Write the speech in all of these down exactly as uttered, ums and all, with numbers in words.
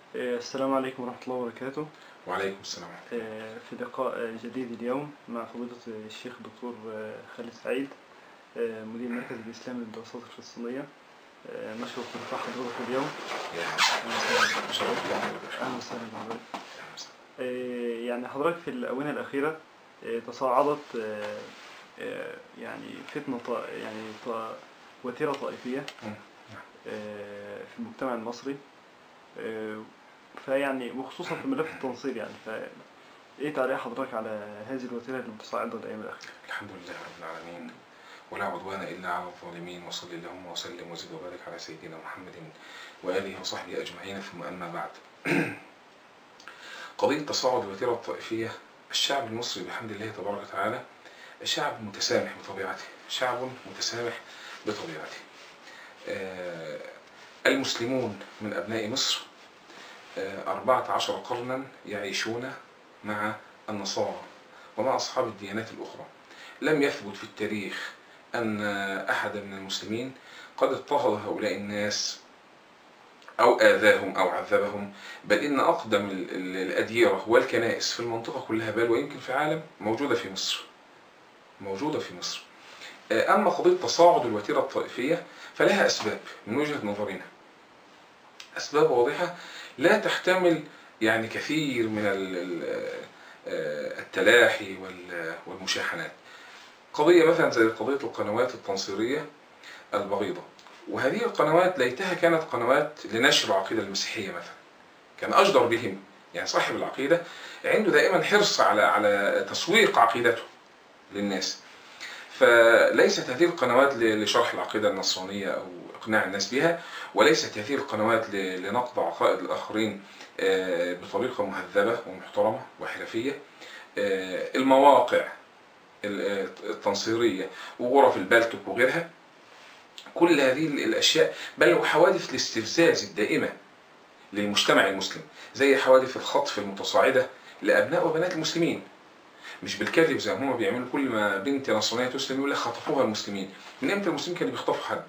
السلام عليكم ورحمة الله وبركاته. وعليكم السلام. في لقاء جديد اليوم مع فضيلة الشيخ الدكتور خالد سعيد، مدير المركز الإسلامي للدراسات الفلسطينية. نشرف بلقاء حضرتك اليوم. أهلا وسهلا بحضرتك. يعني حضرتك في الآونة الأخيرة تصاعدت يعني فتنة يعني وتيرة طائفية في المجتمع المصري، فيعني وخصوصا في ملف التنصير، يعني فايه تعليق حضرتك على هذه الوتيره المتصاعده الايام الاخيره؟ الحمد لله رب العالمين، ولا عدوان الا على الظالمين، وصل اللهم وسلم وزد وبارك على سيدنا محمد واله وصحبه اجمعين، ثم اما بعد. قضيه تصاعد الوتيره الطائفيه، الشعب المصري بحمد الله تبارك وتعالى شعب متسامح بطبيعته، شعب متسامح بطبيعته. آه المسلمون من ابناء مصر أربعة عشر قرنا يعيشون مع النصارى ومع أصحاب الديانات الأخرى. لم يثبت في التاريخ أن أحد من المسلمين قد اضطهد هؤلاء الناس أو آذاهم أو عذبهم، بل إن أقدم الأديرة والكنائس في المنطقة كلها، بل ويمكن في العالم، موجودة في مصر موجودة في مصر. أما قضية تصاعد الوتيرة الطائفية فلها أسباب من وجهة نظرنا، أسباب واضحة لا تحتمل يعني كثير من التلاحي والمشاحنات. قضية مثلا زي قضية القنوات التنصيرية البغيضة، وهذه القنوات ليتها كانت قنوات لنشر العقيدة المسيحية مثلا، كان أجدر بهم. يعني صاحب العقيدة عنده دائما حرص على على تسويق عقيدته للناس، فليست هذه القنوات لشرح العقيدة النصرانية أو إقناع الناس بها، وليست هذه القنوات لنقض عقائد الآخرين بطريقة مهذبة ومحترمة وحرفية. المواقع التنصيرية وغرف البلتك وغيرها، كل هذه الأشياء، بل وحوادث الاستفزاز الدائمة للمجتمع المسلم، زي حوادث الخطف المتصاعدة لأبناء وبنات المسلمين، مش بالكذب زي ما هم بيعملوا. كل ما بنت نصرانية تسلم يقول لك خطفوها المسلمين. من امتى المسلمين كانوا بيخطفوا حد؟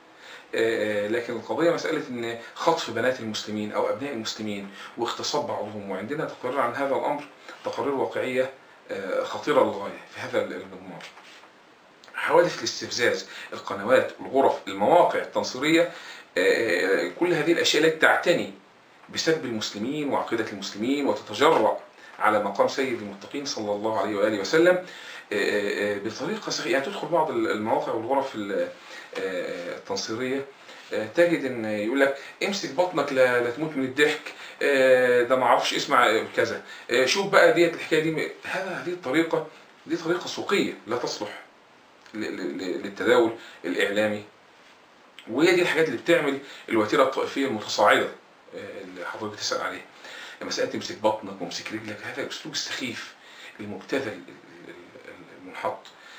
لكن القضية مسألة ان خطف بنات المسلمين او ابناء المسلمين واغتصاب بعضهم، وعندنا تقارير عن هذا الامر، تقارير واقعية خطيرة للغاية في هذا المضمار. حوادث الاستفزاز، القنوات، الغرف، المواقع التنصيرية، كل هذه الاشياء التي تعتني بسب المسلمين وعقيدة المسلمين وتتجرأ على مقام سيد المتقين صلى الله عليه وآله وسلم بطريقة صحيحة. يعني تدخل بعض المواقع والغرف التنصيرية تجد ان يقول لك امسك بطنك لا تموت من الضحك، ده ما اعرفش اسمع كذا، شوف بقى ديت الحكايه دي. هذا هذه الطريقه دي طريقه سوقيه لا تصلح للتداول الاعلامي، وهي دي الحاجات اللي بتعمل الوتيره الطائفيه المتصاعده اللي حضرتك بتسال عليها. مسألة تمسك بطنك ومسك رجلك، هذا الأسلوب السخيف المبتذل المنحط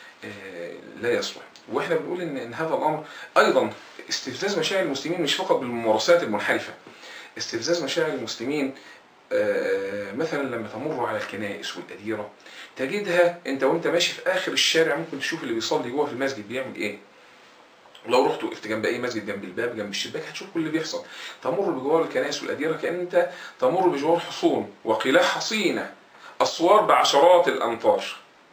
لا يصلح. واحنا بنقول ان ان هذا الامر ايضا استفزاز مشاعر المسلمين، مش فقط بالممارسات المنحرفه، استفزاز مشاعر المسلمين. مثلا لما تمر على الكنائس والاديره تجدها انت وانت ماشي في اخر الشارع، ممكن تشوف اللي بيصلي جوه في المسجد بيعمل ايه. لو رحت وقفت جنب اي مسجد، جنب الباب، جنب الشباك، هتشوف كل اللي بيحصل. تمر بجوار الكنائس والاديره كأن انت تمر بجوار حصون وقلاع حصينه، اسوار بعشرات الامتار.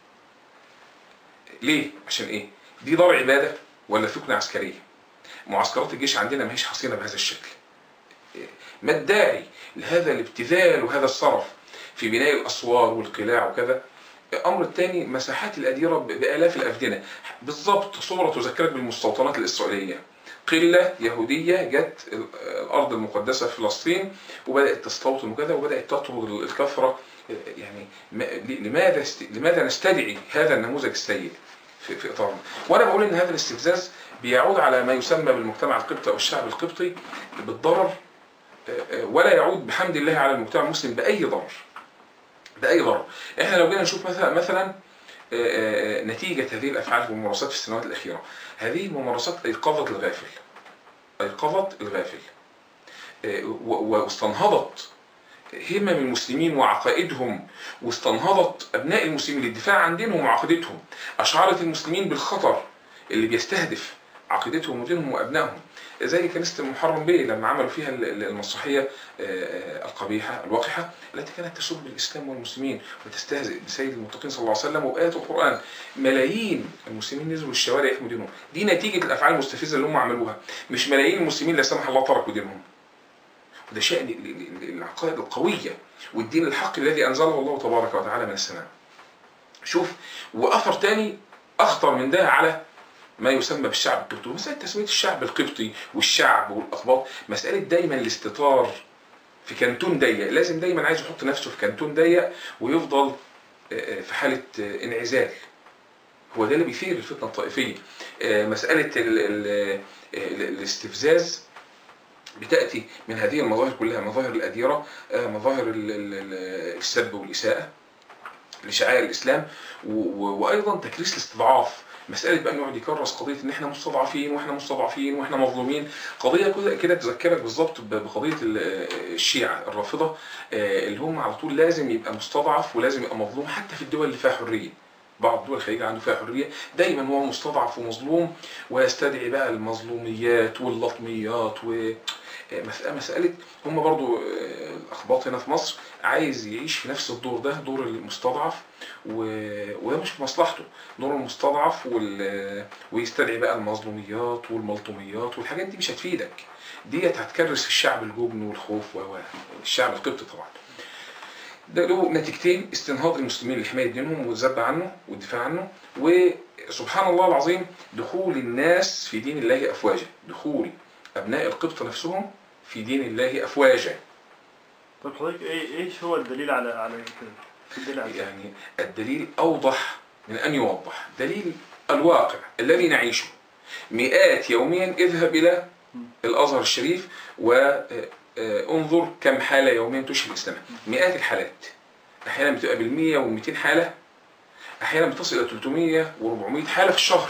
ليه؟ عشان ايه؟ دي دار عباده ولا ثقنه عسكريه؟ معسكرات الجيش عندنا ما هيش حصينه بهذا الشكل. ما الداعي لهذا الابتذال وهذا الصرف في بناء الاسوار والقلاع وكذا؟ الامر الثاني، مساحات الاديره بالاف الافدنه، بالضبط صوره تذكرك بالمستوطنات الاسرائيليه. قله يهوديه جت الارض المقدسه في فلسطين وبدات تستوطن وكذا، وبدات تطرد الكثره. يعني لماذا لماذا نستدعي هذا النموذج السيء في في اطارنا؟ وانا بقول ان هذا الاستفزاز بيعود على ما يسمى بالمجتمع القبطي او الشعب القبطي بالضرر، ولا يعود بحمد الله على المجتمع المسلم باي ضرر. بأي ضرر. احنا لو جينا نشوف مثلا مثلا نتيجة هذه الأفعال والممارسات في السنوات الأخيرة، هذه الممارسات أيقظت الغافل، أيقظت الغافل واستنهضت همم المسلمين وعقائدهم، واستنهضت أبناء المسلمين للدفاع عن دينهم وعقيدتهم، أشعرت المسلمين بالخطر اللي بيستهدف عقيدتهم ودينهم وأبنائهم. زي كنيسة المحرم بيه لما عملوا فيها المسرحية القبيحة الوقحة التي كانت تسب الإسلام والمسلمين وتستهزئ بسيد المتقين صلى الله عليه وسلم وبآيات القرآن. ملايين المسلمين نزلوا الشوارع يحموا دينهم. دي نتيجة الأفعال المستفزة اللي هم عملوها، مش ملايين المسلمين لا سمح الله تركوا دينهم. وده شأن العقائد القوية والدين الحق الذي أنزله الله تبارك وتعالى من السماء. شوف، وأثر تاني أخطر من ده على ما يسمى بالشعب القبطي، مسألة تسمية الشعب القبطي والشعب والأقباط، مسألة دايما الاستتار في كانتون ضيق، لازم دايما عايز يحط نفسه في كانتون ضيق ويفضل في حالة انعزال. هو ده اللي بيثير الفتنة الطائفية. مسألة ال ال الاستفزاز بتأتي من هذه المظاهر كلها، مظاهر الأديرة، مظاهر السب والإساءة لشعائر الإسلام، وأيضا تكريس الاستضعاف. مسألة بقى يقعد يكرس قضية إن إحنا مستضعفين وإحنا مستضعفين وإحنا مظلومين، قضية كده كده تذكرك بالظبط بقضية الشيعة الرافضة اللي هم على طول لازم يبقى مستضعف ولازم يبقى مظلوم، حتى في الدول اللي فيها حرية. بعض دول الخليج عنده فيها حرية دايما هو مستضعف ومظلوم، ويستدعي بقى المظلوميات واللطميات و مسألة. هم برضو الأخباط هنا في مصر عايز يعيش في نفس الدور ده، دور المستضعف، وده مش في مصلحته، دور المستضعف ويستدعي بقى المظلوميات والملطوميات، والحاجات دي مش هتفيدك، ديت هتكرس في الشعب الجبن والخوف والشعب القبطي طبعا. ده له نتيجتين: استنهاض المسلمين لحماية دينهم والذب عنه والدفاع عنه، وسبحان الله العظيم دخول الناس في دين الله أفواجا، دخول أبناء القبط نفسهم في دين الله أفواجا. طب حضرتك ايه ايش هو الدليل على على كده؟ يعني الدليل أوضح من أن يوضح، دليل الواقع الذي نعيشه. مئات يوميا، اذهب إلى الأزهر الشريف وانظر كم حالة يوميا تشهر الإسلام. مئات الحالات، أحيانا بتبقى بالمية والمئتين حالة، أحيانا بتصل إلى ثلاثمية وأربعمية حالة في الشهر.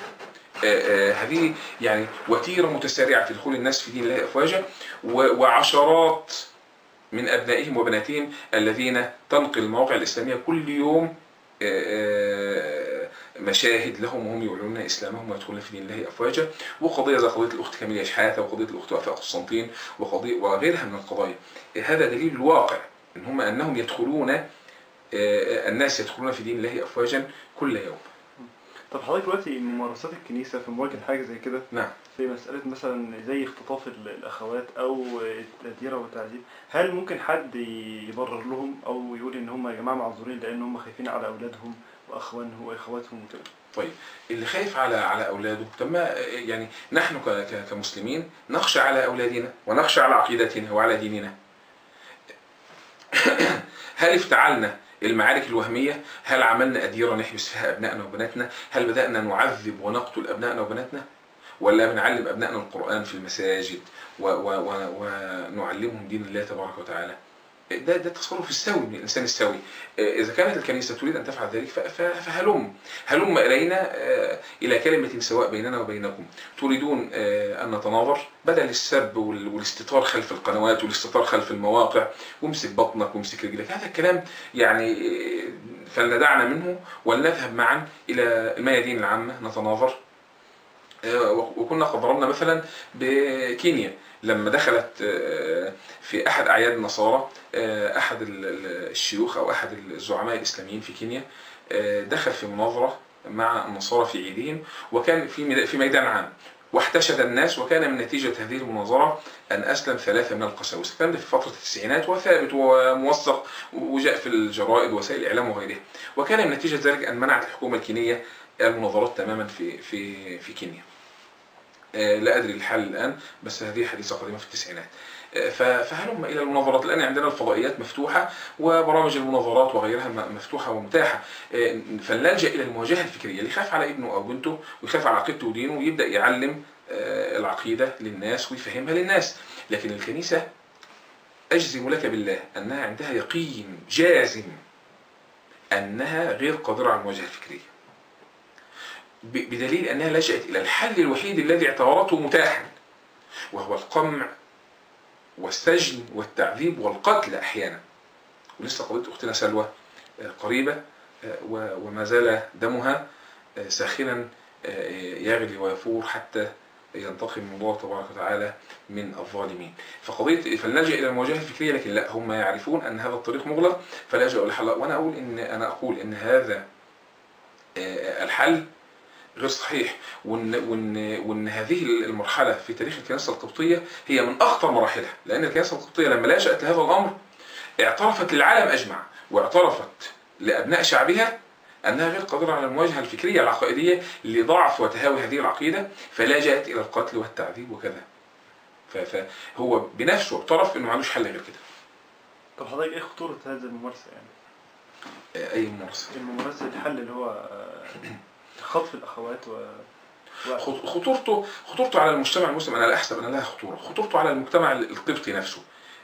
هذه يعني وتيرة متسارعة في دخول الناس في دين الله أفواجا، وعشرات من أبنائهم وبناتهم الذين تنقل المواقع الإسلامية كل يوم مشاهد لهم وهم يعلنون إسلامهم ويدخلون في دين الله أفواجا. وقضية زي قضية الأخت كاميليا شحاتة وقضية الأخت وفاء قسطنطين وقضية وغيرها من القضايا. هذا دليل الواقع إن هم أنهم يدخلون، الناس يدخلون في دين الله أفواجا كل يوم. طب حضرتك دلوقتي ممارسات الكنيسة في مواجهة حاجة زي كده، نعم، في مسألة مثلا زي اختطاف الأخوات أو التهدير والتعذيب، هل ممكن حد يبرر لهم أو يقول إن هم يا جماعة معذورين لأن هم خايفين على أولادهم وأخوانهم وإخواتهم وكده؟ طيب، اللي خايف على على أولاده، طب ما يعني نحن كمسلمين نخشى على أولادنا ونخشى على عقيدتنا وعلى ديننا. هل افتعلنا المعارك الوهمية؟ هل عملنا أديرة نحبس فيها أبنائنا وبناتنا؟ هل بدأنا نعذب ونقتل أبنائنا وبناتنا؟ ولا بنعلم أبنائنا القرآن في المساجد ونعلمهم دين الله تبارك وتعالى؟ ده ده التصرف السوي من الإنسان السوي. إذا كانت الكنيسة تريد أن تفعل ذلك فهلم هلم إلينا إلى كلمة سواء بيننا وبينكم. تريدون أن نتناظر بدل السب والاستتار خلف القنوات والاستتار خلف المواقع وامسك بطنك وامسك رجلك، هذا الكلام يعني فلندعنا منه ولنذهب معا إلى الميادين العامة نتناظر. وكنا قد ضربنا مثلا بكينيا لما دخلت في أحد أعياد النصارى، أحد الشيوخ أو أحد الزعماء الإسلاميين في كينيا دخل في مناظرة مع النصارى في عيدهم، وكان في في ميدان عام، واحتشد الناس، وكان من نتيجة هذه المناظرة أن أسلم ثلاثة من القساوسة. الكلام ده في فترة التسعينات وثابت وموثق وجاء في الجرائد ووسائل الإعلام وغيرها. وكان من نتيجة ذلك أن منعت الحكومة الكينية المناظرات تماما في في في كينيا. لا أدري الحال الآن، بس هذه حديثة قديمة في التسعينات. فهلم إلى المناظرات. الآن عندنا الفضائيات مفتوحة وبرامج المناظرات وغيرها مفتوحة ومتاحة، فلنلجأ إلى المواجهة الفكرية. اللي يخاف على ابنه أو بنته ويخاف على عقيدته ودينه ويبدأ يعلم العقيدة للناس ويفهمها للناس. لكن الكنيسة أجزم لك بالله أنها عندها يقين جازم أنها غير قادرة على المواجهة الفكرية، بدليل أنها لجأت إلى الحل الوحيد الذي اعتبرته متاحا، وهو القمع والسجن والتعذيب والقتل أحيانا. ولسه قضية أختنا سلوى قريبة وما زال دمها ساخنا يغلي ويفور حتى ينتقم الله تبارك وتعالى من الظالمين. فقضيه فلنلجا الى المواجهه الفكريه، لكن لا، هم يعرفون ان هذا الطريق مغلق فلجأوا للحل. وانا اقول ان انا اقول ان هذا الحل غير صحيح، وان وان وان هذه المرحله في تاريخ الكنيسه القبطيه هي من اخطر مراحلها، لان الكنيسه القبطيه لما لجأت لهذا الامر اعترفت للعالم اجمع، واعترفت لابناء شعبها انها غير قادره على المواجهه الفكريه العقائديه لضعف وتهاوي هذه العقيده، فلجأت الى القتل والتعذيب وكذا. فهو بنفسه اعترف انه ما عندوش حل غير كده. طب حضرتك ايه خطوره هذه الممارسه يعني؟ اي ممارسه؟ الممارسه الحل اللي هو خطف الاخوات و خطورته خطورته على المجتمع المسلم انا لا احسب ان لها خطوره، خطورته على المجتمع القبطي نفسه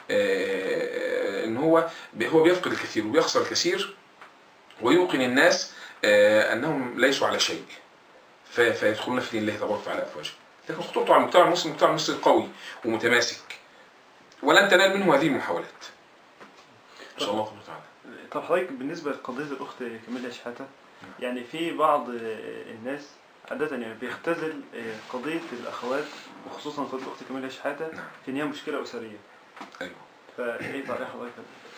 ان هو هو بيفقد الكثير وبيخسر الكثير، ويوقن الناس انهم ليسوا على شيء فيدخلون في دين الله تبارك وتعالى افواجا. لكن خطورته على المجتمع المسلم، المجتمع المسلم قوي ومتماسك ولن تنال منه هذه المحاولات ان شاء الله تعالى. طب حضرتك بالنسبه لقضيه الاخت كاميليا شحاته، يعني في بعض الناس عادة يعني بيختزل قضية الأخوات وخصوصا قضية الأخت كاميليا شحاته في إن هي مشكلة أسرية. أيوه. فإيه تعليق حضرتك؟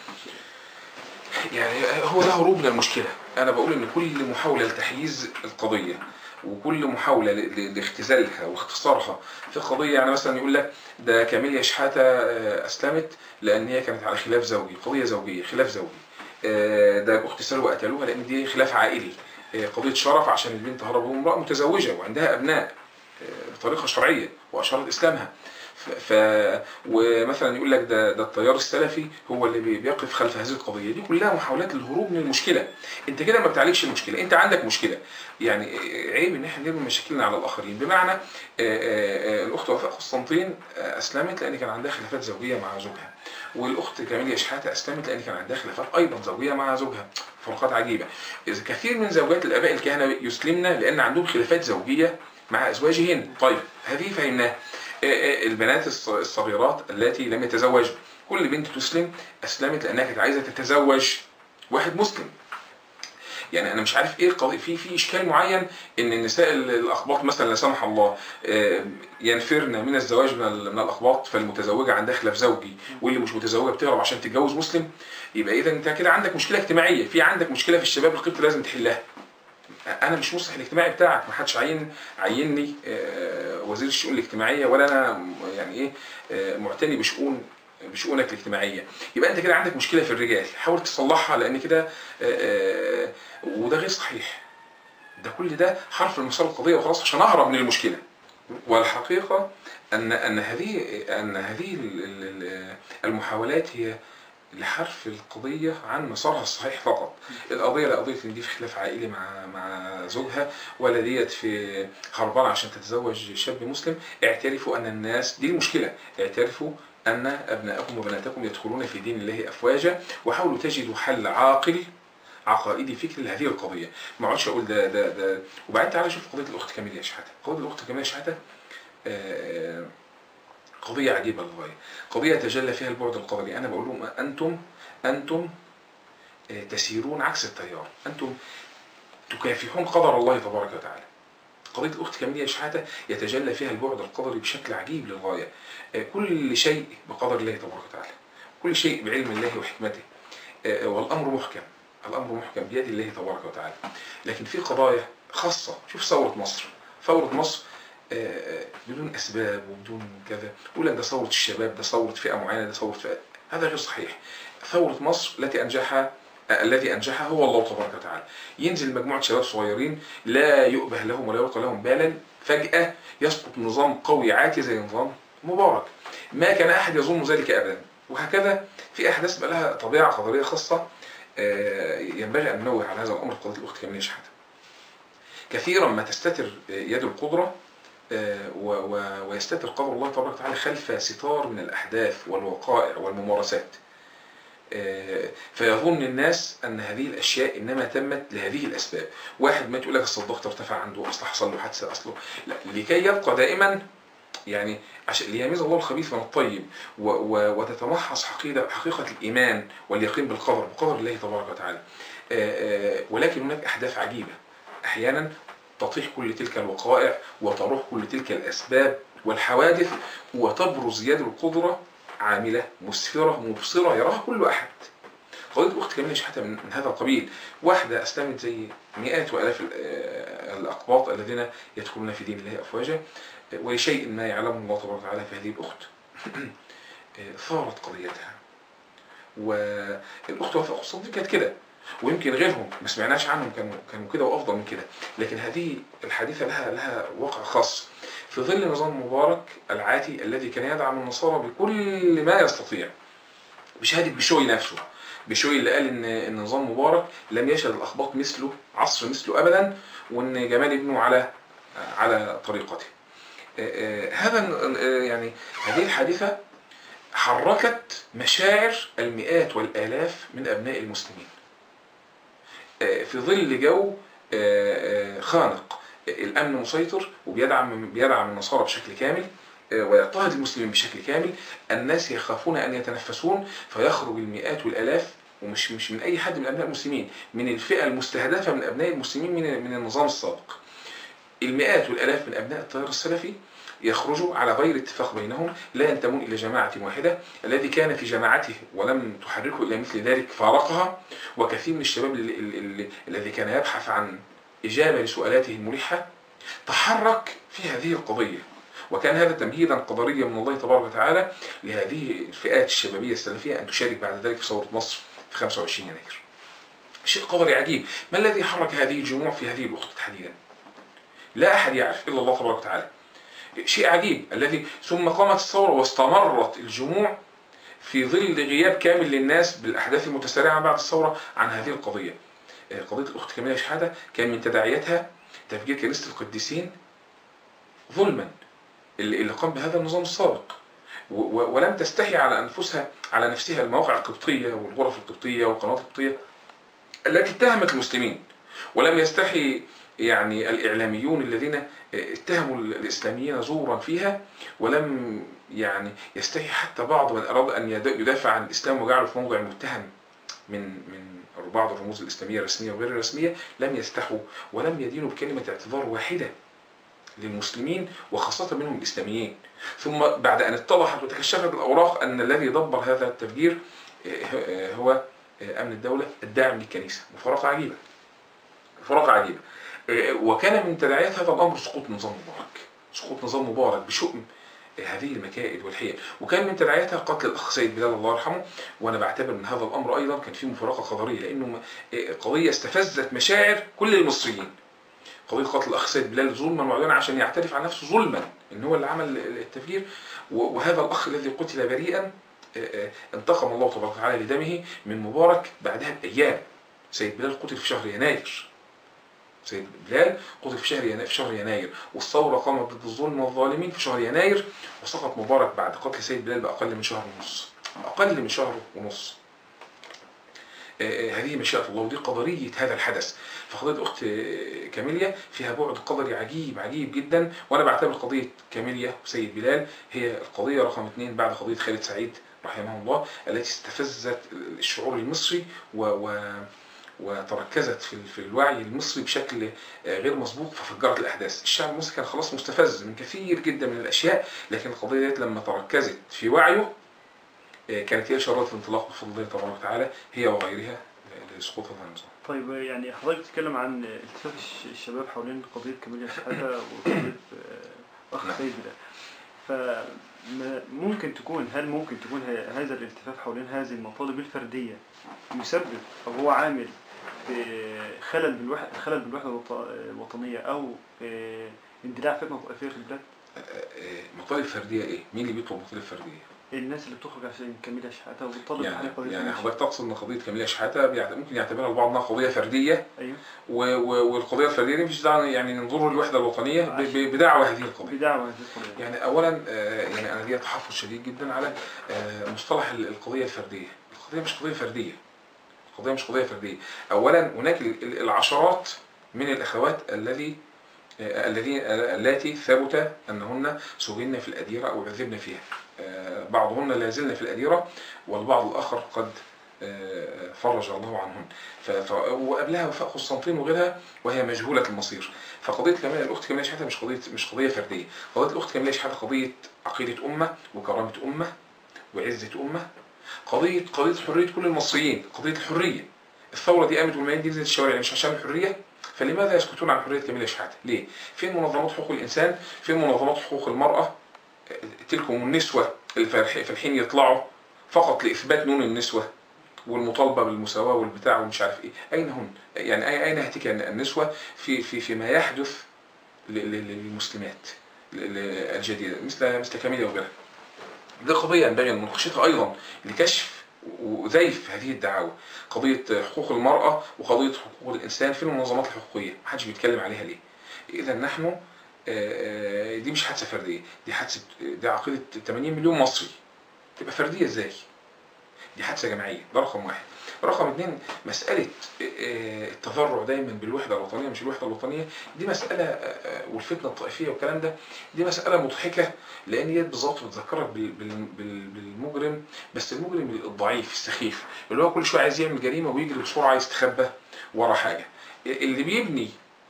يعني هو ده هروب من المشكلة. أنا بقول إن كل محاولة لتحييز القضية وكل محاولة لاختزالها واختصارها في قضية، يعني مثلا يقول لك ده كاميليا شحاته أسلمت لأن هي كانت على خلاف زوجي، قضية زوجية، خلاف زوجي. ده الأخت سلوى قتلوها لأن دي خلاف عائلي، قضية شرف عشان البنت هربت امرأة متزوجة وعندها أبناء بطريقة شرعية وأشارت إسلامها. ف ومثلا يقول لك ده ده التيار السلفي هو اللي بيقف خلف هذه القضية. دي كلها محاولات للهروب من المشكلة. أنت كده ما بتعالجش المشكلة، أنت عندك مشكلة. يعني عيب إن إحنا نرمي مشاكلنا على الآخرين. بمعنى الأخت وفاء قسطنطين أسلمت لأن كان عندها خلافات زوجية مع زوجها، والأخت كاميليا شحاته أسلمت لأن كان عندها خلافات أيضا زوجية مع زوجها. فروقات عجيبة. إذا كثير من زوجات الآباء الكهنة يسلمن لأن عندهم خلافات زوجية مع أزواجهن. طيب هذه فهمناها. البنات الصغيرات التي لم يتزوجن، كل بنت تسلم أسلمت لأنها كانت عايزة تتزوج واحد مسلم. يعني انا مش عارف ايه القضيه، في في اشكال معين ان النساء الاقباط مثلا لا سمح الله ينفرن من الزواج من الاقباط، فالمتزوجه عندها خلاف زوجي واللي مش متزوجه بتهرب عشان تتجوز مسلم. يبقى اذا انت كده عندك مشكله اجتماعيه، في عندك مشكله في الشباب القبطي لازم تحلها. انا مش مصلح الاجتماعي بتاعك، ما حدش عين عيني وزير الشؤون الاجتماعيه ولا انا يعني ايه معتني بشؤون بشؤونك الاجتماعيه. يبقى انت كده عندك مشكله في الرجال، حاول تصلحها لان كده وده غير صحيح. ده كل ده حرف المسار القضيه وخلاص عشان اهرب من المشكله. والحقيقه ان ان هذه ان هذه المحاولات هي لحرف القضيه عن مسارها الصحيح فقط. القضيه لا قضيه ان دي في خلاف عائلي مع مع زوجها ولا ديت في هربانه عشان تتزوج شاب مسلم. اعترفوا ان الناس دي المشكله، اعترفوا ان ابناءكم وبناتكم يدخلون في دين الله افواجا، وحاولوا تجدوا حل عاقل عقائدي فكري لهذه القضيه. ما اقعدش اقول ده ده ده. وبعدين تعالى شوف قضيه الاخت كاميليا شحاته. قضيه الاخت كاميليا شحاته آه قضيه عجيبه للغايه، قضيه تجلى فيها البعد القدري. انا بقول لهم انتم انتم آه تسيرون عكس التيار، انتم تكافحون قدر الله تبارك وتعالى. قضيه الاخت كاميليا شحاته يتجلى فيها البعد القدري بشكل عجيب للغايه. آه كل شيء بقدر الله تبارك وتعالى، كل شيء بعلم الله وحكمته، آه والامر محكم، الامر محكم بيد الله تبارك وتعالى. لكن في قضايا خاصه، شوف ثوره مصر، ثوره مصر بدون اسباب وبدون كذا، يقول لك ده ثوره الشباب، ده ثوره فئه معينه، ده ثوره فئه. هذا غير صحيح. ثوره مصر التي انجحها الذي انجحها هو الله تبارك وتعالى. ينزل مجموعه شباب صغيرين لا يؤبه لهم ولا يلقى لهم بالا، فجاه يسقط نظام قوي عاتي زي نظام مبارك. ما كان احد يظن ذلك ابدا. وهكذا في احداث بقى لها طبيعه قدريه خاصه ينبغي ان ننوه على هذا الامر في قضيه الاخت كاميليا شحاته. كثيرا ما تستتر يد القدره ويستتر قدر الله تبارك وتعالى خلف ستار من الأحداث والوقائع والممارسات، فيظن الناس أن هذه الأشياء إنما تمت لهذه الأسباب. واحد ما تقول لك أصل الضغط ارتفع عنده، أصل حصل له حادثة، أصله لا، لكي يبقى دائما يعني عشان ليميز الله الخبيث من الطيب وتتمحص حقيقة حقيقة الإيمان واليقين بالقدر بقدر الله تبارك وتعالى. ولكن هناك أحداث عجيبة أحيانا تطيح كل تلك الوقائع وتروح كل تلك الأسباب والحوادث، وتبرز يد القدرة عاملة مسفرة مبصرة يراها كل أحد. قضية أخت كاملة شحاتة من هذا القبيل، واحدة أسلمت زي مئات وآلاف الأقباط الذين يدخلون في دين الله أفواجا، ولشيء ما يعلمه الله تبارك وتعالى في هذه الأخت ثارت قضيتها. والأخت وفاء الصديق كانت كده، ويمكن غيرهم ما سمعناش عنهم كانوا كانوا كده وأفضل من كده، لكن هذه الحادثة لها لها واقع خاص في ظل نظام مبارك العاتي الذي كان يدعم النصارى بكل ما يستطيع بشهادة بشوي نفسه. بشوي اللي قال ان ان نظام مبارك لم يشهد الاخباط مثله عصر مثله ابدا، وان جمال ابنه على على طريقته. هذا يعني هذه الحادثه حركت مشاعر المئات والالاف من ابناء المسلمين في ظل جو خانق. الامن مسيطر وبيدعم بيدعم النصارى بشكل كامل ويضطهد المسلمين بشكل كامل. الناس يخافون ان يتنفسون، فيخرج المئات والالاف، ومش مش من اي حد من ابناء المسلمين، من الفئه المستهدفه من ابناء المسلمين من من النظام السابق. المئات والالاف من ابناء التيار السلفي يخرجوا على غير اتفاق بينهم، لا ينتمون الى جماعه واحده. الذي كان في جماعته ولم تحركه الى مثل ذلك فارقها، وكثير من الشباب الذي كان يبحث عن اجابه لسؤالاته الملحه تحرك في هذه القضيه. وكان هذا تمهيدا قدريا من الله تبارك وتعالى لهذه الفئات الشبابيه السلفيه ان تشارك بعد ذلك في ثوره مصر في خمسة وعشرين يناير. شيء قدري عجيب. ما الذي حرك هذه الجموع في هذه الوقت تحديدا؟ لا احد يعرف الا الله تبارك وتعالى. شيء عجيب الذي ثم قامت الثوره واستمرت الجموع في ظل غياب كامل للناس بالاحداث المتسارعه بعد الثوره عن هذه القضيه. قضيه الاخت كامله شحاته كان من تداعياتها تفجير كنيسه القديسين ظلما اللي قام بهذا النظام السابق، ولم تستحي على انفسها على نفسها المواقع القبطيه والغرف القبطيه والقنوات القبطيه التي اتهمت المسلمين، ولم يستحي يعني الاعلاميون الذين اتهموا الاسلاميين زورا فيها، ولم يعني يستحي حتى بعض من اراد ان يدافع عن الاسلام وجعله في موضع المتهم من من بعض الرموز الاسلاميه الرسميه وغير الرسميه، لم يستحوا ولم يدينوا بكلمه اعتذار واحده للمسلمين وخاصة منهم الإسلاميين. ثم بعد أن اتضحت وتكشفت الأوراق أن الذي دبر هذا التفجير هو أمن الدولة الداعم للكنيسة. مفارقة عجيبة، مفارقة عجيبة. وكان من تداعيات هذا الأمر سقوط نظام مبارك، سقوط نظام مبارك بشؤم هذه المكائد والحيل. وكان من تداعياتها قتل الأخ سيد بلال الله يرحمه. وأنا بعتبر أن هذا الأمر أيضا كان فيه مفارقة قدرية، لأنه قضية استفزت مشاعر كل المصريين. قضية قتل الأخ سيد بلال ظلما وعدوانا عشان يعترف عن نفسه ظلما إن هو اللي عمل التفجير، وهذا الأخ الذي قتل بريئا انتقم الله تبارك وتعالى لدمه من مبارك بعدها بأيام. سيد بلال قتل في شهر يناير، سيد بلال قتل في شهر يناير في شهر يناير والثورة قامت ضد الظلم والظالمين في شهر يناير، وسقط مبارك بعد قتل سيد بلال بأقل من شهر ونص، أقل من شهر ونص. هذه مشيئة الله ودي قدرية هذا الحدث. فقضية أخت كاميليا فيها بعد قدري عجيب عجيب جدا، وأنا بعتبر قضية كاميليا وسيد بلال هي القضية رقم اثنين بعد قضية خالد سعيد رحمه الله، التي استفزت الشعور المصري و, و وتركزت في في الوعي المصري بشكل غير مسبوق، ففجرت الأحداث. الشعب المصري كان خلاص مستفز من كثير جدا من الأشياء، لكن القضية ديت لما تركزت في وعيه كانت هي شرارة الانطلاق بفضل الله تبارك وتعالى هي وغيرها لسقوط هذا النظام. طيب يعني حضرتك بتتكلم عن التفاف الشباب حوالين قضية كاميليا شحاتة وقضية أخ سيد بلال، فممكن تكون هل ممكن تكون هذا الالتفاف حوالين هذه المطالب الفردية يسبب أو هو عامل خلل بالوحدة خلل بالوحدة الوطنية أو اندلاع فتنة طائفية في البلاد؟ مطالب فردية إيه؟ مين اللي بيطلب مطالب فردية؟ الناس اللي بتخرج عشان كاميليا شحاتة وبتطالب يعني قضية يعني حضرتك تقصد ان قضيه كاميليا شحاتة ممكن يعتبرها البعض انها قضيه فرديه. ايوه. والقضيه الفرديه دي مفيش داعي يعني ننظر للوحده الوطنيه بدعوى هذه القضيه. بدعوى هذه القضيه. يعني اولا يعني انا ليا تحفظ شديد جدا على مصطلح القضيه الفرديه. القضيه مش قضيه فرديه. القضيه مش قضيه فرديه. اولا هناك العشرات من الاخوات الذي الذين اللاتي ثبت انهن سجن في الاديره او عذبن فيها. بعضهن لا زلن في الأديرة والبعض الآخر قد فرج الله عنهن. وقبلها وفاء قسطنطين وغيرها وهي مجهولة المصير. فقضية كمال الأخت كمال شحاتة مش قضية مش قضية فردية، قضية الأخت كمال شحاتة قضية عقيدة أمة وكرامة أمة وعزة أمة، قضية قضية حرية كل المصريين، قضية الحرية. الثورة دي قامت والملايين دي نزلت الشوارع مش عشان الحرية، فلماذا يسكتون عن حرية كمال شحاتة؟ ليه؟ فين منظمات حقوق الإنسان؟ فين منظمات حقوق المرأة؟ تلكم النسوة اللي في الحين يطلعوا فقط لإثبات نون النسوة والمطالبة بالمساواة والبتاع ومش عارف إيه، أين هن؟ يعني أين هتك النسوة في في فيما يحدث للمسلمات الجديدة مثل مثل كاميليا وغيرها؟ دي قضية ينبغي أن مناقشتها أيضا لكشف وزيف هذه الدعاوى. قضية حقوق المرأة وقضية حقوق الإنسان في المنظمات الحقوقية محدش بيتكلم عليها ليه؟ إذا نحن دي مش حادثة فردية، دي حادثة، دي عقيدة ثمانين مليون مصري، تبقى فردية إزاي؟ دي حادثة جماعية. ده رقم واحد. رقم اثنين، مسألة التذرع دايما بالوحدة الوطنية مش الوحدة الوطنية، دي مسألة، والفتنة الطائفية والكلام ده، دي مسألة مضحكة، لأن هي بالظبط بتذكرك بالمجرم، بس المجرم الضعيف السخيف اللي هو كل شوية عايز يعمل جريمة ويجري بسرعة يستخبى ورا حاجة. اللي بيبني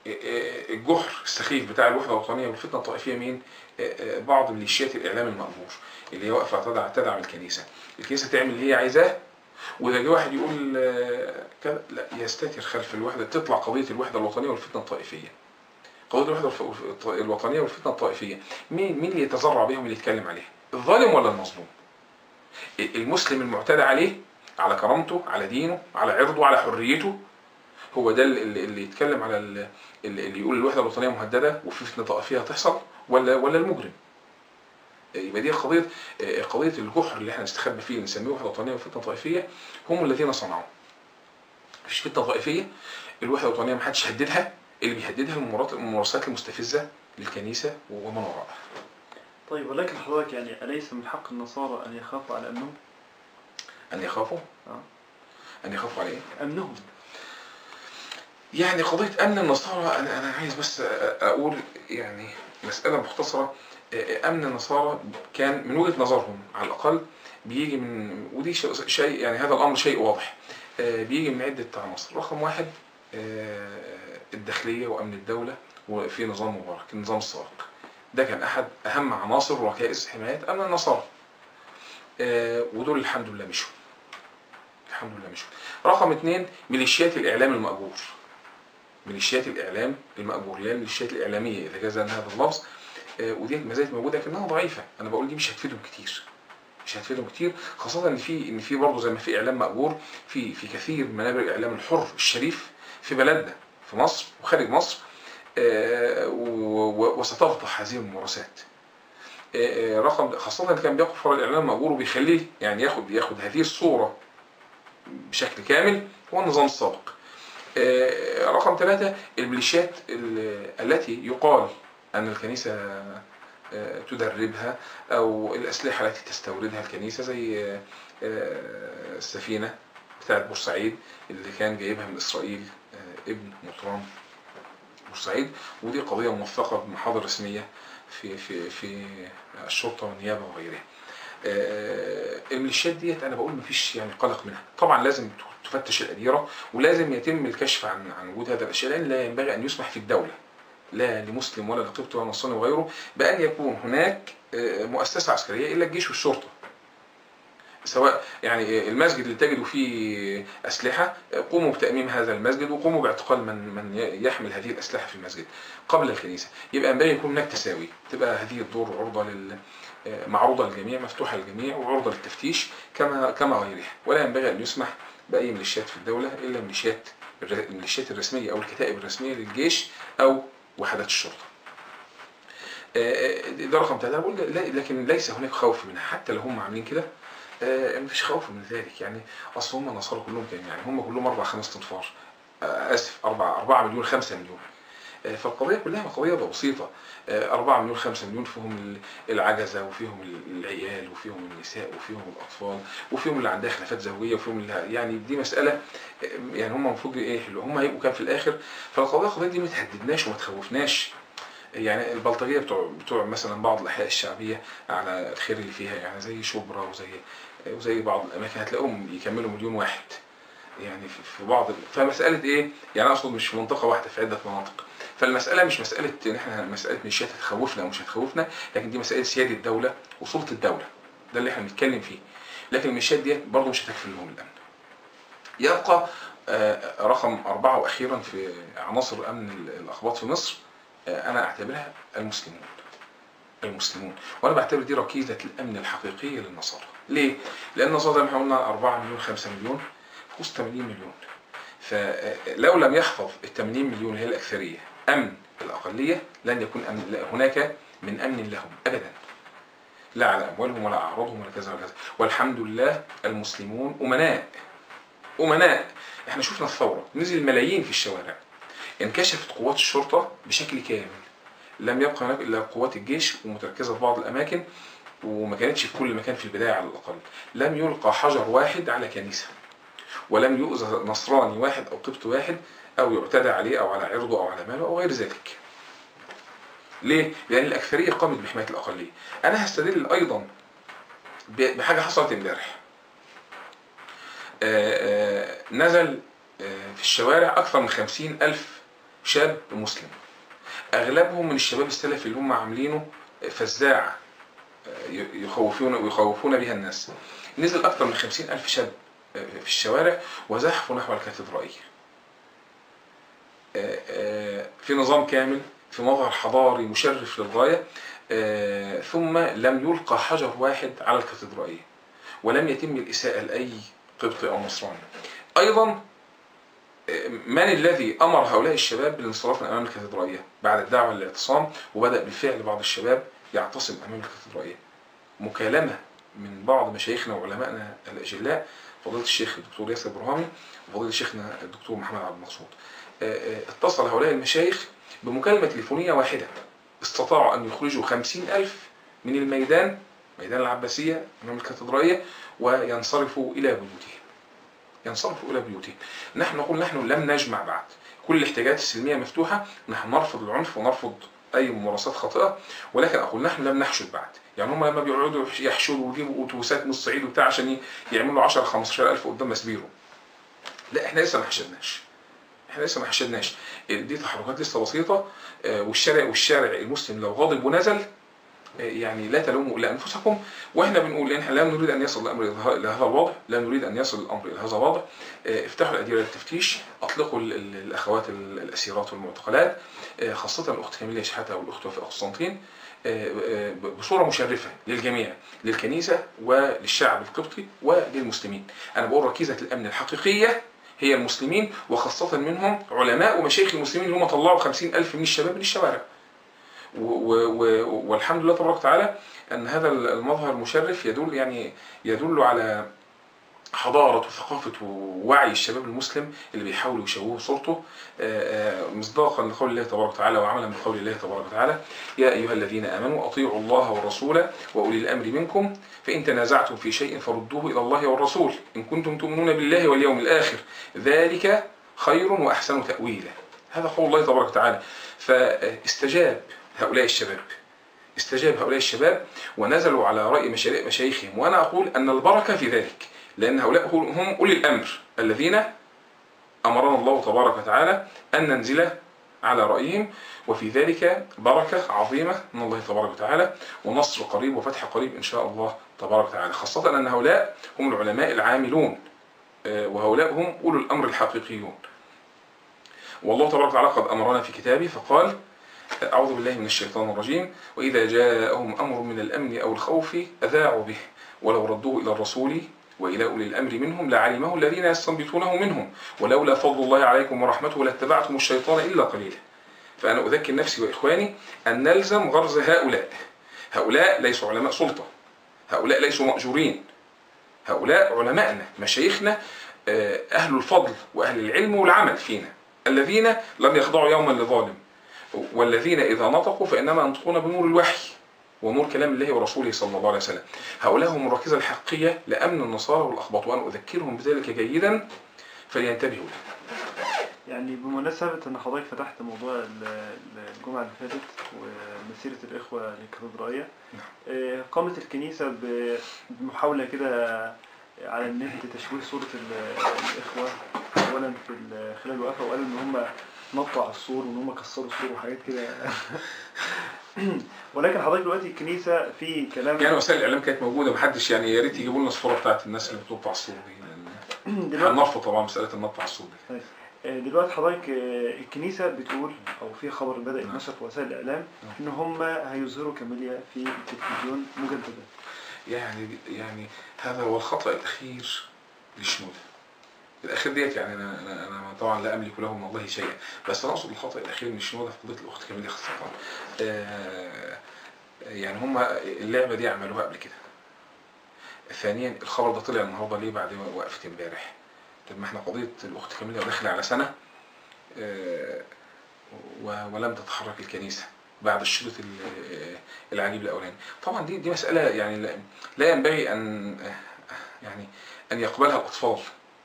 الجحر السخيف بتاع الوحدة الوطنية والفتنة الطائفية مين؟ بعض ميليشيات الإعلام المأمور اللي هي واقفة تدعم الكنيسة. الكنيسة تعمل اللي هي عايزاه، وإذا جه واحد يقول كذا لا يستتر خلف الوحدة، تطلع قضية الوحدة الوطنية والفتنة الطائفية. قضية الوحدة الوطنية والفتنة الطائفية مين مين اللي يتذرع بهم اللي يتكلم عليها؟ الظالم ولا المظلوم؟ المسلم المعتدى عليه، على كرامته، على دينه، على عرضه، على حريته، هو ده اللي, اللي يتكلم على اللي, اللي يقول الوحدة الوطنية مهددة وفي فتنة طائفية هتحصل، ولا ولا المجرم؟ يبقى دي قضية قضية الجحر اللي احنا نستخبى فيه اللي نسميه وحدة وطنية وفتنة طائفية، هم الذين صنعوا. مفيش فتنة طائفية، الوحدة الوطنية ما حدش هددها، اللي بيهددها الممارسات المستفزة للكنيسة ومن وراءها. طيب ولكن حضرتك يعني أليس من حق النصارى أن يخافوا على أمنهم؟ أن يخافوا؟ آه. أن يخافوا على إيه؟ أمنهم. يعني قضية أمن النصارى، أنا أنا عايز بس أقول يعني مسألة مختصرة. أمن النصارى كان من وجهة نظرهم على الأقل بيجي من، ودي شيء يعني هذا الأمر شيء واضح، بيجي من عدة عناصر. رقم واحد الداخلية وأمن الدولة وفي نظام مبارك، النظام السابق، ده كان أحد أهم عناصر وركائز حماية أمن النصارى، ودول الحمد لله مشوا، الحمد لله مشوا. رقم اثنين ميليشيات الإعلام المأجور، ميليشيات الإعلام المأجور، يعني الميليشيات الإعلامية إذا جاز هذا اللفظ، ودي ما زالت موجوده لكنها ضعيفه. انا بقول دي مش هتفيدهم كتير، مش هتفيدهم كتير، خاصه ان في ان في برضه زي ما في اعلام مأجور في في كثير من منابر الاعلام الحر الشريف في بلدنا في مصر وخارج مصر، وستفضح هذه الممارسات. رقم خاصه اللي كان بيقف ورا الاعلام المأجور وبيخليه يعني ياخد ياخد هذه الصوره بشكل كامل هو النظام السابق. رقم ثلاثة الميليشيات التي يقال أن الكنيسة تدربها أو الأسلحة التي تستوردها الكنيسة، زي السفينة بتاعت بورسعيد اللي كان جايبها من إسرائيل ابن مطران بورسعيد، ودي قضية موثقة بمحاضر رسمية في في في الشرطة والنيابة وغيرها. الميليشيات ديت أنا بقول مفيش يعني قلق منها، طبعا لازم تفتش الأديرة ولازم يتم الكشف عن عن وجود هذا الأشياء، لأن لا ينبغي أن يسمح في الدولة لا لمسلم ولا لقبطي ولا نصراني وغيره بأن يكون هناك مؤسسة عسكرية إلا الجيش والشرطة. سواء يعني المسجد اللي تجدوا فيه أسلحة قوموا بتأميم هذا المسجد وقوموا باعتقال من من يحمل هذه الأسلحة في المسجد قبل الكنيسة. يبقى ينبغي يكون هناك تساوي، تبقى هذه الدور عرضة لل معروضة للجميع، مفتوحة للجميع وعرضة للتفتيش كما كما غيرها، ولا ينبغي أن يسمح بأي ميليشيات في الدولة إلا الميليشيات الميليشيات الرسمية أو الكتائب الرسمية للجيش أو وحدات الشرطة. ده رقم ثلاثة. بقول لكن ليس هناك خوف منها، حتى لو هم عاملين كده مفيش خوف من ذلك. يعني أصل هم النصارى كلهم كام؟ يعني هم كلهم أربع خمس تنفار، آسف أربعة أربعة مليون خمسة مليون. فالقضية كلها قضية بسيطة، أربعة مليون خمسة مليون فيهم العجزة وفيهم العيال وفيهم النساء وفيهم الأطفال وفيهم اللي عندها خلافات زوجية وفيهم اللي يعني دي مسألة يعني هم المفروض إيه حلو هم هيبقوا كام في الآخر. فالقضية القضية دي ما تهددناش وما تخوفناش. يعني البلطجية بتوع بتوع مثلا بعض الأحياء الشعبية على الخير اللي فيها، يعني زي شبرا وزي وزي بعض الاماكن هتلاقيهم يكملوا مليون واحد يعني في بعض. فمساله ايه يعني، انا اقصد مش في منطقه واحده، في عده مناطق. فالمساله مش مساله ان احنا مساله ميليشيات هتخوفنا ومش هتخوفنا، لكن دي مساله سياده الدوله وسلطه الدوله، ده اللي احنا بنتكلم فيه. لكن الميليشيات دي برضه مش هتكفي لهم الامن. يبقى رقم أربعة وأخيرا في عناصر أمن الأخباط في مصر، أنا أعتبرها المسلمون. المسلمون، وأنا بعتبر دي ركيزة الأمن الحقيقية للنصارى. ليه؟ لأن النصارى زي ما احنا قلنا أربعة مليون خمسة مليون في وسط ثمانين مليون. فلو لم يحفظ ال ثمانين مليون اللي هي الأكثرية أمن الأقلية، لن يكون أمن هناك من أمن لهم أبدا، لا على أموالهم ولا أعراضهم ولا كذا ولا كذا. والحمد لله المسلمون أمناء أمناء. احنا شفنا الثورة، نزل الملايين في الشوارع، انكشفت قوات الشرطة بشكل كامل، لم يبقى هناك إلا قوات الجيش ومتركزة في بعض الأماكن، وما كانتش في كل مكان في البداية على الأقل. لم يلقى حجر واحد على كنيسة، ولم يؤذى نصراني واحد أو قبط واحد، أو يعتدى عليه أو على عرضه أو على ماله أو غير ذلك. ليه؟ لأن الأكثرية قامت بحماية الأقلية. أنا هستدل أيضا بحاجة حصلت امبارح. نزل في الشوارع أكثر من خمسين ألف شاب مسلم، أغلبهم من الشباب السلفي اللي هم عاملينه فزاعة يخوفون ويخوفون بها الناس. نزل أكثر من خمسين ألف شاب في الشوارع وزحفوا نحو الكاتدرائية في نظام كامل، في مظهر حضاري مشرف للغاية. ثم لم يلقى حجر واحد على الكاتدرائية، ولم يتم الإساءة لأي قبطي أو نصراني. أيضا من الذي أمر هؤلاء الشباب بالانصراف من أمام الكاتدرائية بعد الدعوة للاعتصام؟ وبدأ بالفعل بعض الشباب يعتصم أمام الكاتدرائية. مكالمة من بعض مشايخنا وعلمائنا الأجلاء، فضيلة الشيخ الدكتور ياسر برهامي وفضيلة شيخنا الدكتور محمد عبد المقصود، اتصل هؤلاء المشايخ بمكالمة تليفونية واحدة، استطاعوا أن يخرجوا خمسين ألف من الميدان، ميدان العباسية أمام الكاتدرائية، وينصرفوا إلى بيوتهم. ينصرفوا إلى بيوتهم. نحن نقول نحن لم نجمع بعد، كل الاحتجاجات السلمية مفتوحة، نحن نرفض العنف ونرفض أي ممارسات خاطئة، ولكن أقول نحن لم نحشد بعد. يعني هم لما بيقعدوا يحشدوا ويجيبوا أتوبيسات من الصعيد وبتاع عشان يعملوا عشرة خمستاشر ألف قدام مسبيرو، لا احنا لسه ما حشدناش، احنا لسه ما حشدناش. دي تحركات لسه بسيطة، والشارع والشارع المسلم لو غاضب ونزل يعني لا تلوموا الا انفسكم. واحنا بنقول ان احنا لا نريد ان يصل الامر الى هذا الوضع، لا نريد ان يصل الامر الى هذا الوضع. افتحوا الاديره للتفتيش، اطلقوا الاخوات الاسيرات والمعتقلات، خاصه الاخت كاميليا شحاته والاخت وفاء قسطنطين، بصوره مشرفه للجميع، للكنيسه وللشعب القبطي وللمسلمين. انا بقول ركيزه الامن الحقيقيه هي المسلمين، وخاصه منهم علماء ومشايخ المسلمين اللي هم طلعوا خمسين ألف من الشباب من الشوارع. والحمد لله تبارك وتعالى أن هذا المظهر مشرف يدل يعني يدل على حضارة وثقافة ووعي الشباب المسلم اللي بيحاولوا يشوهوا صورته، مصداقا لقول الله تبارك وتعالى وعملا بقول الله تبارك وتعالى: يا أيها الذين آمنوا أطيعوا الله والرسول وأولي الأمر منكم فإن تنازعتم في شيء فردوه إلى الله والرسول إن كنتم تؤمنون بالله واليوم الآخر ذلك خير وأحسن تأويلا. هذا قول الله تبارك وتعالى. فاستجاب هؤلاء الشباب استجاب هؤلاء الشباب ونزلوا على رأي مشايخهم، وأنا أقول أن البركة في ذلك، لأن هؤلاء هم أولي الأمر الذين أمرنا الله تبارك وتعالى أن ننزل على رأيهم، وفي ذلك بركة عظيمة من الله تبارك وتعالى ونصر قريب وفتح قريب إن شاء الله تبارك وتعالى، خاصة أن هؤلاء هم العلماء العاملون، وهؤلاء هم أولو الأمر الحقيقيون. والله تبارك وتعالى قد أمرنا في كتابه فقال: أعوذ بالله من الشيطان الرجيم: وإذا جاءهم أمر من الأمن أو الخوف أذاعوا به ولو ردوه إلى الرسول وإلى أولي الأمر منهم لعلمه الذين يستنبطونه منهم ولولا فضل الله عليكم ورحمته لاتبعتم الشيطان إلا قليلا. فأنا أذكر نفسي وإخواني أن نلزم غرز هؤلاء. هؤلاء ليسوا علماء سلطة، هؤلاء ليسوا مأجورين، هؤلاء علماءنا مشايخنا أهل الفضل وأهل العلم والعمل فينا، الذين لم يخضعوا يوما لظالم، والذين إذا نطقوا فإنما ينطقون بنور الوحي ونور كلام الله ورسوله صلى الله عليه وسلم. هؤلاء هم الركيزة الحقيقية لأمن النصارى والأخباط، وأنا أذكرهم بذلك جيدا فلينتبهوا له. يعني بمناسبة ان حضرتك فتحت موضوع ال- ال- الجمعة اللي فاتت ومسيرة الإخوة الكاتدرائية، آه، قامت الكنيسة ب- بمحاولة كده على النت تشويه صورة ال- الإخوة أولا في ال- خلال الوقفة، وقالوا إن هم نطوا على السور وإن هم كسروا السور وحاجات كده. ولكن حضرتك دلوقتي الكنيسة في كلام يعني وسائل الاعلام كانت موجوده، محدش يعني يا ريت يجيبوا لنا الصوره بتاعت الناس اللي بتنط على السور دي، لأن احنا دلوقتي هنرفض طبعا مساله النط على السور دي. آه، دلوقتي حضرتك آه، الكنيسة بتقول أو في خبر بدأ نعم. يتنشر في وسائل الإعلام نعم. إن هم هيظهروا كاميليا في التلفزيون مجددا. يعني يعني هذا هو الخطأ الأخير للشنودة. الأخير ديت يعني أنا أنا أنا طبعا لا أملك له من الله شيئا، بس أنا أقصد الخطأ الأخير من الشنودة في قضية الأخت كاميليا خاصة. آه يعني هم اللعبة دي عملوها قبل كده. ثانيا الخبر ده طلع النهارده ليه بعد وقفة امبارح؟ طب ما احنا قضية الأخت كاميليا داخلة على سنة آه ولم تتحرك الكنيسة بعد الشريط العجيب الأولاني. طبعا دي دي مسألة يعني لا ينبغي أن يعني أن يقبلها الأطفال.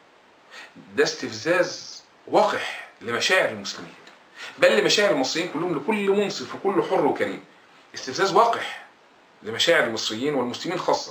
ده استفزاز وقح لمشاعر المسلمين، بل لمشاعر المصريين كلهم، لكل منصف وكل حر وكريم. استفزاز وقح لمشاعر المصريين والمسلمين خاصة.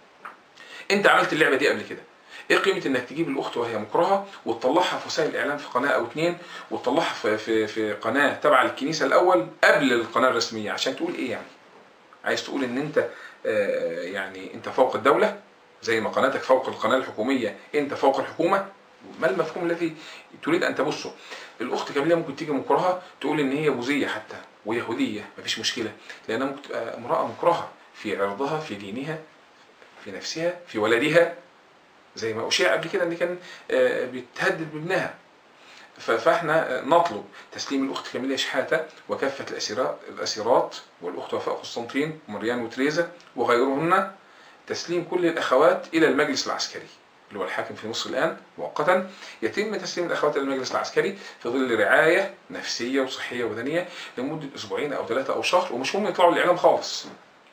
أنت عملت اللعبة دي قبل كده، ايه قيمة انك تجيب الاخت وهي مكرهة وتطلعها في وسائل الاعلام في قناة او اتنين، وتطلعها في في في قناة تبع للكنيسة الاول قبل القناة الرسمية، عشان تقول ايه يعني؟ عايز تقول ان انت آه يعني انت فوق الدولة زي ما قناتك فوق القناة الحكومية، انت فوق الحكومة؟ ما المفهوم الذي تريد ان تبثه؟ الاخت كاميليا ممكن تيجي مكرهة تقول ان هي بوذية حتى ويهودية، مفيش مشكلة، لانها ممكن تبقى امرأة مكرهة في عرضها، في دينها، في نفسها، في ولدها، زي ما أشيع قبل كده ان كان بيتهدد بابنها. فاحنا نطلب تسليم الاخت كاميليا شحاتة وكافة الاسيرات الاسيرات والاخت وفاء قسطنطين ومريان وتريزا وغيرهن، تسليم كل الاخوات الى المجلس العسكري اللي هو الحاكم في مصر الان مؤقتا. يتم تسليم الاخوات الى المجلس العسكري في ظل رعاية نفسية وصحية وبدنية لمدة اسبوعين او ثلاثة او شهر، ومش هم يطلعوا الاعلام خالص،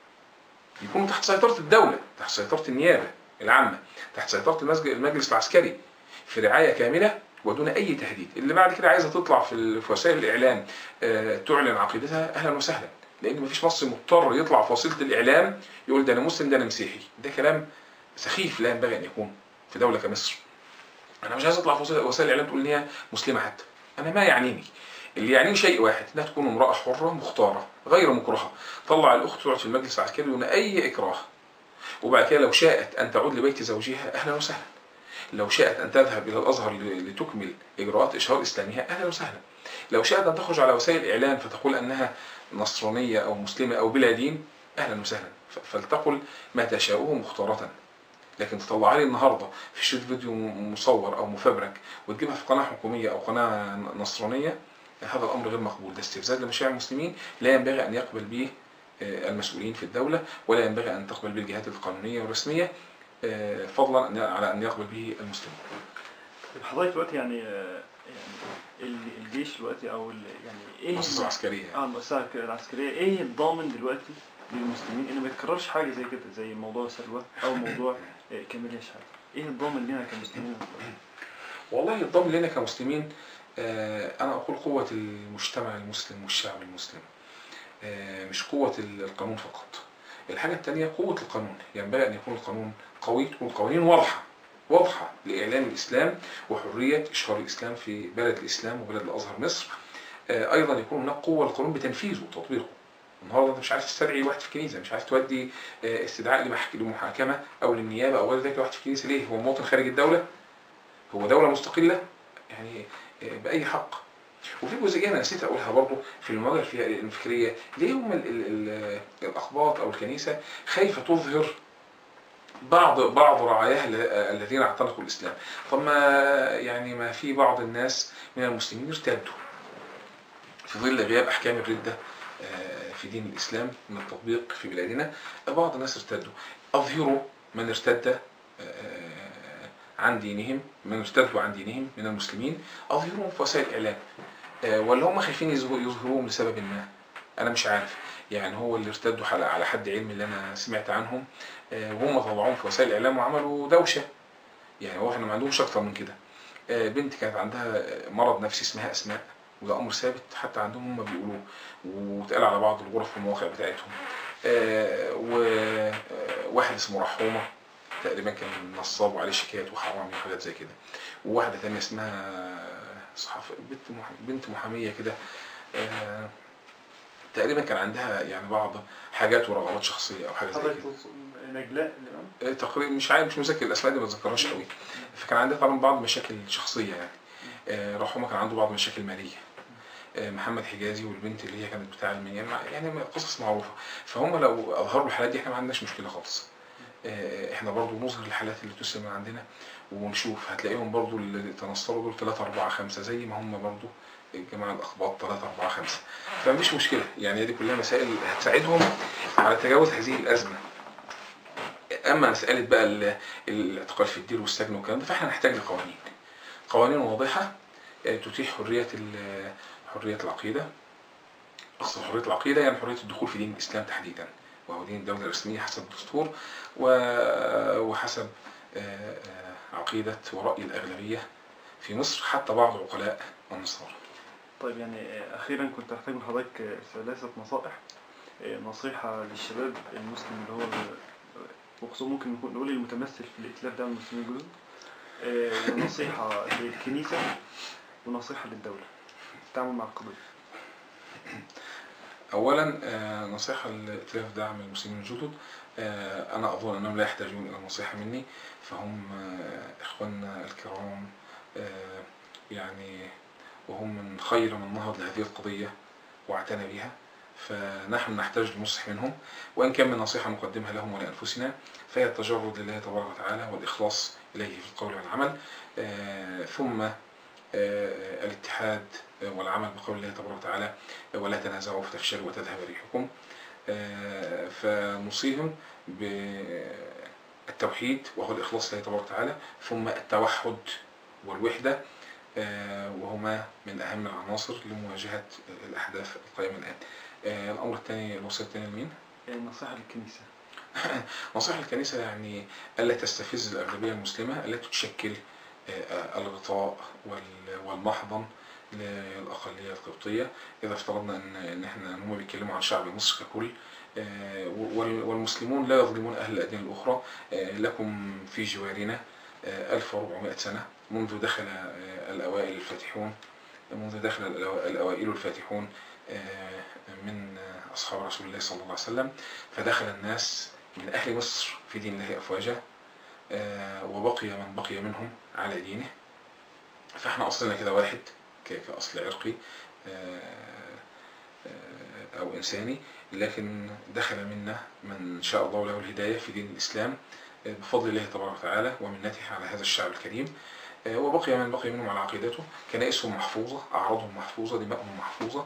يكونوا تحت سيطرة الدولة، تحت سيطرة النيابة العامة، تحت سيطرة المجلس العسكري، في رعاية كاملة ودون أي تهديد. اللي بعد كده عايزة تطلع في وسائل الإعلام تعلن عقيدتها، أهلا وسهلا، لأن مفيش مصري مضطر يطلع في وسيلة الإعلام يقول ده أنا مسلم ده أنا مسيحي. ده كلام سخيف لا ينبغي أن يكون في دولة كمصر. أنا مش عايز أطلع في وسائل الإعلام تقول إن هي مسلمة حتى، أنا ما يعنيني. اللي يعنيني شيء واحد، انها تكون امرأة حرة مختارة غير مكرهة، طلع الأخت تقعد في المجلس العسكري دون أي إكراه، وبعد كده لو شاءت أن تعود لبيت زوجها أهلا وسهلا، لو شاءت أن تذهب إلى الأزهر لتكمل إجراءات إشهار إسلامها أهلا وسهلا، لو شاءت أن تخرج على وسائل الإعلام فتقول أنها نصرانية أو مسلمة أو بلا دين أهلا وسهلا، فلتقل ما تشاءه مختارة. لكن تطلع لي النهارده في شريط فيديو مصور أو مفبرك وتجيبها في قناة حكومية أو قناة نصرانية، هذا الأمر غير مقبول. ده استفزاز لمشاعر المسلمين لا ينبغي أن يقبل به المسؤولين في الدولة، ولا ينبغي أن تقبل به الجهات القانونية والرسمية، فضلا على أن يقبل به المسلمين. حضرتك دلوقتي يعني يعني الجيش دلوقتي أو يعني إيه المؤسسة العسكرية اه المؤسسة العسكرية إيه الضامن دلوقتي للمسلمين إنه ما يتكررش حاجة زي كده، زي موضوع سلوى أو موضوع كاميليا شحاتة؟ إيه الضامن لنا كمسلمين؟ والله الضامن لنا كمسلمين أنا أقول قوة المجتمع المسلم والشعب المسلم، مش قوة القانون فقط. الحاجة الثانية قوة القانون، ينبغي أن يكون القانون قوي، تكون القوانين واضحة واضحة لإعلان الإسلام وحرية إشهار الإسلام في بلد الإسلام وبلد الأزهر مصر. أيضا يكون هناك قوة للقانون بتنفيذه وتطبيقه. النهارده أنت مش عارف تستدعي واحد في الكنيسة، مش عارف تودي استدعاء لمحاكمة أو للنيابة أو غير ذلك واحد في الكنيسة، ليه؟ هو مواطن خارج الدولة؟ هو دولة مستقلة؟ يعني بأي حق؟ وفي جزئيه انا نسيت اقولها برضه في المواجهه الفكريه، ليه هم ال ال ال الاقباط او الكنيسه خايفه تظهر بعض بعض رعاياها الذين اعتنقوا الاسلام؟ طب ما يعني ما في بعض الناس من المسلمين ارتدوا في ظل غياب احكام الرده في دين الاسلام من التطبيق في بلادنا، بعض الناس ارتدوا. اظهروا من ارتد عن دينهم، من ارتدوا عن دينهم من المسلمين، اظهروهم في وسائل الاعلام، ولا هم خايفين يظهروهم لسبب ما؟ انا مش عارف. يعني هو اللي ارتدوا على حد علم اللي انا سمعت عنهم وهم طلعوهم في وسائل الاعلام وعملوا دوشه، يعني هو احنا ما عندهمش اكتر من كده. بنت كانت عندها مرض نفسي اسمها أسماء، وده أمر ثابت حتى عندهم هم بيقولوه، واتقال على بعض الغرف والمواقع بتاعتهم. وواحد اسمه رحومة تقريبا كان نصاب وعليه شيكات وحرامي وحاجات زي كده. وواحدة تانية اسمها صحافة بنت بنت محامية كده، تقريبا كان عندها يعني بعض حاجات ورغبات شخصيه او حاجه زي كده. نجلاء تقريبا مش عارف، مش مذاكر الاسماء دي ما بتذكرهاش قوي. فكان عندها طبعا بعض مشاكل شخصيه يعني. رحمه كان عنده بعض مشاكل ماليه. محمد حجازي والبنت اللي هي كانت بتاع المنيا يعني قصص معروفه. فهم لو اظهروا الحالات دي احنا ما عندناش مشكله خالص. احنا برضو نظهر الحالات اللي تسلم من عندنا ونشوف، هتلاقيهم برضو اللي تنصروا دول ثلاثة أربعة خمسة زي ما هم برضو الجماعة الأخباط ثلاثة أربعة خمسة. فمفيش مشكلة يعني، دي كلها مسائل هتساعدهم على تجاوز هذه الأزمة. أما مسألة بقى الاعتقال في الدير والسجن والكلام ده، فإحنا نحتاج لقوانين قوانين واضحة تتيح حرية حرية العقيدة. أقصد حرية العقيدة يعني حرية الدخول في دين الإسلام تحديدا، وهو دين الدولة الرسمية حسب الدستور وحسب عقيدة ورأي الأغلبية في مصر حتى بعض عقلاء النصارى. طيب يعني أخيرا كنت أحتاج من حضرتك ثلاثة نصائح، نصيحة للشباب المسلم اللي هو وخصوصا ممكن نقول المتمثل في الائتلاف ده من المسلمين الجدد، ونصيحة للكنيسة ونصيحة للدولة التعامل مع القضية. أولا نصيحة لائتلاف دعم المسلمين الجدد، أنا أظن أنهم لا يحتاجون إلى نصيحة مني، فهم إخواننا الكرام يعني، وهم من خير من نهض لهذه القضية واعتنى بها، فنحن نحتاج لنصح منهم. وإن كان من نصيحة نقدمها لهم ولأنفسنا فهي التجرد لله تبارك وتعالى والإخلاص إليه في القول والعمل، ثم الاتحاد والعمل بقول الله تبارك وتعالى ولا تنازعوا فتفشلوا وتذهب ريحكم. فنوصيهم بالتوحيد وهو الإخلاص لله تبارك وتعالى، ثم التوحد والوحدة، وهما من أهم العناصر لمواجهة الأحداث القائمة الآن. الأمر الثاني، الوصية الثانية لمين؟ نصيحة للكنيسة. نصيحة للكنيسة يعني ألا تستفز الأغلبية المسلمة التي تشكل الغطاء والمحضن للأقلية القبطية. إذا افترضنا إن إن إحنا هم بيتكلموا عن شعب مصر ككل، والمسلمون لا يظلمون أهل الأديان الأخرى. لكم في جوارنا ألف وأربعمائة سنة منذ دخل الأوائل الفاتحون منذ دخل الأوائل الفاتحون من أصحاب رسول الله صلى الله عليه وسلم، فدخل الناس من أهل مصر في دين الله أفواجا، وبقي من بقي منهم على دينه. فاحنا أصلنا كده واحد كأصل عرقي أو إنساني، لكن دخل منا من شاء الله له الهداية في دين الإسلام بفضل الله تبارك وتعالى ومنته على هذا الشعب الكريم، وبقي من بقي منهم على عقيدته. كنائسهم محفوظة، أعراضهم محفوظة، دماؤهم محفوظة،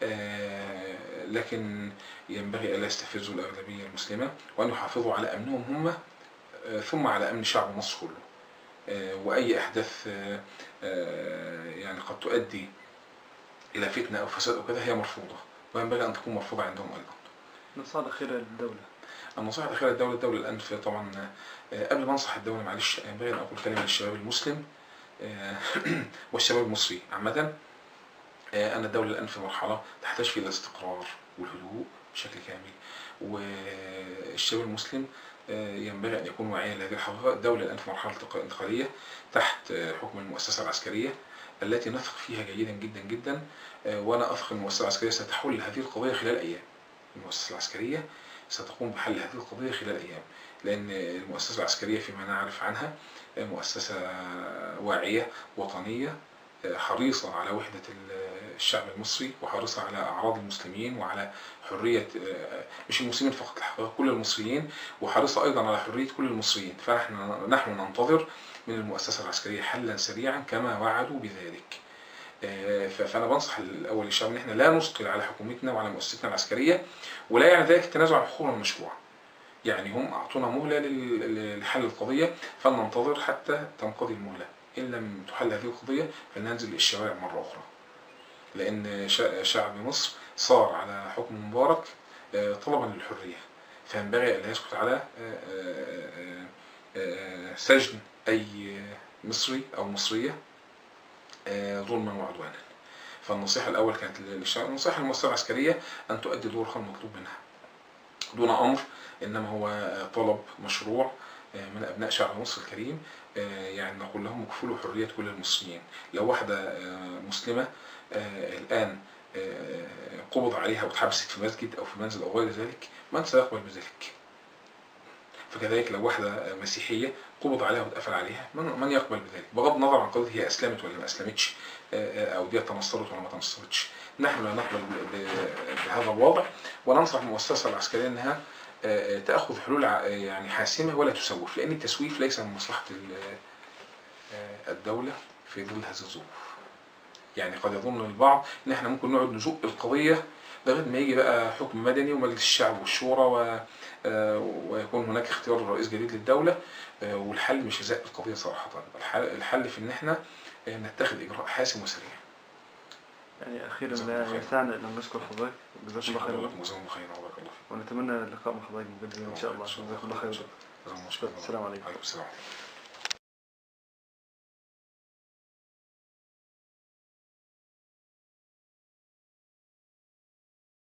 لكن ينبغي ألا يستفزوا الأغلبية المسلمة وأن يحافظوا على أمنهم هم ثم على أمن شعب مصر كله. وأي أحداث يعني قد تؤدي إلى فتنة أو فساد أو كذا هي مرفوضة، وينبغي أن تكون مرفوضة عندهم أيضا. النصيحة الأخيرة للدولة. النصيحة الأخيرة للدولة، الدولة الآن طبعا قبل ما أنصح الدولة معلش ينبغي أن أقول كلمة للشباب المسلم والشباب المصري عامة، أن الدولة الآن في مرحلة تحتاج فيها الاستقرار والهدوء بشكل كامل، والشباب المسلم ينبغي أن يكون واعيا لهذه الحقيقة. الدولة الآن في مرحلة انتقالية تحت حكم المؤسسة العسكرية التي نثق فيها جيدا جدا جدا، وأنا أثق أن المؤسسة العسكرية ستحل هذه القضية خلال أيام. المؤسسة العسكرية ستقوم بحل هذه القضية خلال أيام، لأن المؤسسة العسكرية فيما نعرف عنها مؤسسة واعية وطنية حريصة على وحدة الشعب المصري، وحريصة على أعراض المسلمين وعلى حرية مش المسلمين فقط، الحقيقة كل المصريين، وحريصة أيضا على حرية كل المصريين. فنحن نحن ننتظر من المؤسسة العسكرية حلا سريعا كما وعدوا بذلك. فأنا بنصح الأول للشعب إن احنا لا نثقل على حكومتنا وعلى مؤسستنا العسكرية، ولا يعني ذلك التنازع عن حقوقنا المشروعة. يعني هم أعطونا مهلة لحل القضية، فلننتظر حتى تنقضي المهلة. إن لم تحل هذه القضية فلننزل الشوارع مرة أخرى، لأن شعب مصر صار على حكم مبارك طلبا للحرية، فينبغي أن لا يسكت على سجن أي مصري أو مصرية ظلما وعدوانا. فالنصيحة الأول كانت للشعب، النصيحة للمؤسسة العسكرية أن تؤدي دورها المطلوب منها دون أمر، إنما هو طلب مشروع من أبناء شعب مصر الكريم. يعني نقول لهم اكفلوا حرية كل المسلمين. لو واحدة مسلمة الآن قبض عليها واتحبست في مسجد أو في منزل أو غير ذلك، من سيقبل بذلك؟ فكذلك لو واحدة مسيحية قبض عليها واتقفل عليها، من يقبل بذلك؟ بغض النظر عن قضية هي أسلمت ولا ما أسلمتش، أو دي تنصرت ولا ما تنصرتش. نحن لا نقبل بهذا الوضع، وننصح المؤسسة العسكرية أنها تأخذ حلول يعني حاسمة ولا تسوف، لأن التسويف ليس من مصلحة الدولة في ظل هذه الظروف. يعني قد يظن البعض ان احنا ممكن نقعد نزق القضية لغاية ما يجي بقى حكم مدني ومجلس الشعب والشورى و... ويكون هناك اختيار رئيس جديد للدولة، والحل مش زق القضية صراحة. الحل, الحل في ان احنا نتخذ اجراء حاسم وسريع. يعني اخيرا لا يسعنا الا ان نشكر حضرتك، جزاك الله خير. جزاكم الله خير وبارك الله فيك. ونتمنى اللقاء مع حضرتك مجددا ان شاء الله. جزاك الله خير. السلام عليكم. السلام عليكم.